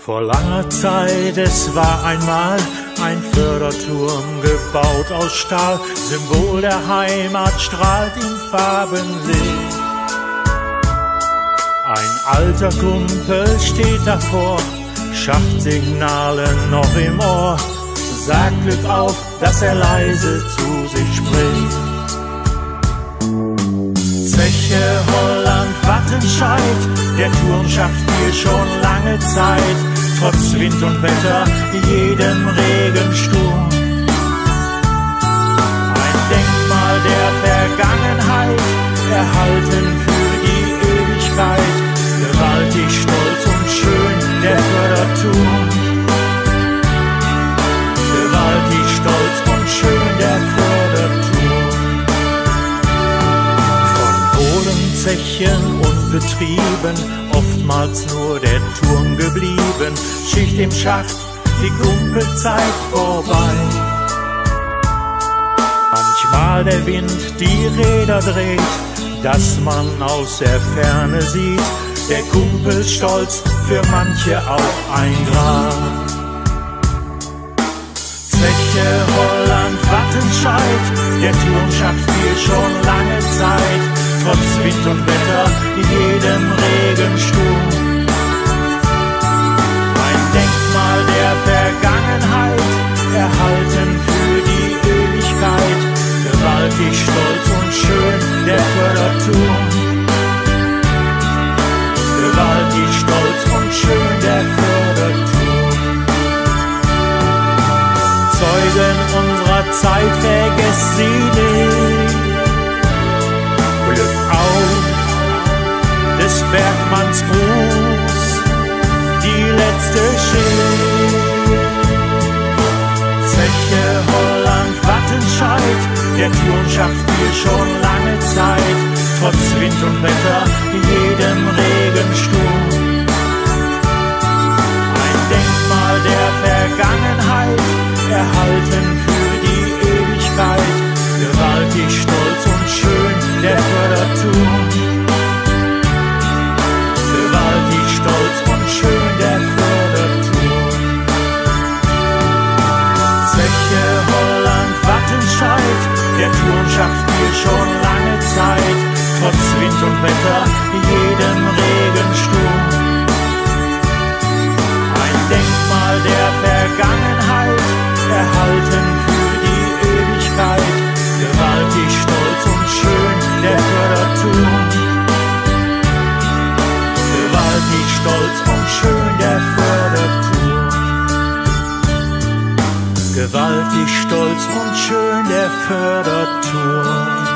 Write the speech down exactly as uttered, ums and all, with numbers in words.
Vor langer Zeit, es war einmal ein Förderturm, gebaut aus Stahl, Symbol der Heimat, strahlt im Farbenlicht. Ein alter Kumpel steht davor, Schachtsignale noch im Ohr, sagt Glück auf, dass er leise zu sich spricht. Zeche, Holland, Wattenscheid, der Turm schafft hier schon lange Zeit, trotz Wind und Wetter, jedem Regensturm. Ein Denkmal der Vergangenheit, erhalten für die Ewigkeit, gewaltig, stolz und schön, der Förderturm. Gewaltig, stolz und schön, der Förderturm. Von Kohlenzechen und Betrieben, oftmals nur der Turm geblieben, Schicht im Schacht, die Kumpelzeit vorbei. Manchmal der Wind die Räder dreht, dass man aus der Ferne sieht, der Kumpelstolz, für manche auch ein Grab. Zeche, Holland, Wattenscheid, der Turm schafft hier schon lange Zeit, trotz Wind und Wetter, jedem Regensturm. Ein Denkmal der Vergangenheit, erhalten für die Ewigkeit, gewaltig, stolz und schön, der Förderturm. Gewaltig, stolz und schön, der Förderturm. Zeugen unserer Zeit, vergesst sie nicht. Glück auf des Bergmanns Gruß, die letzte Schicht. Zeche, Holland, Wattenscheid, der Turm schafft hier schon lange Zeit, trotz Wind und Wetter, jedem Regensturm. Ein Denkmal der Vergangenheit, erhalten für die Ewigkeit, gewaltig, stolz und schön, der Förderturm. Gewaltig, stolz und schön, der Förderturm. Zeche, Holland, Wattenscheid, der Turm schafft hier schon lange Zeit, trotz Wind und Wetter, jedem Regensturm. Ein Denkmal der Vergangenheit, erhalten für die Ewigkeit, gewaltig, stolz und schön, der Förderturm. Gewaltig, stolz und schön, der Förderturm. Gewaltig, stolz und schön, der Förderturm.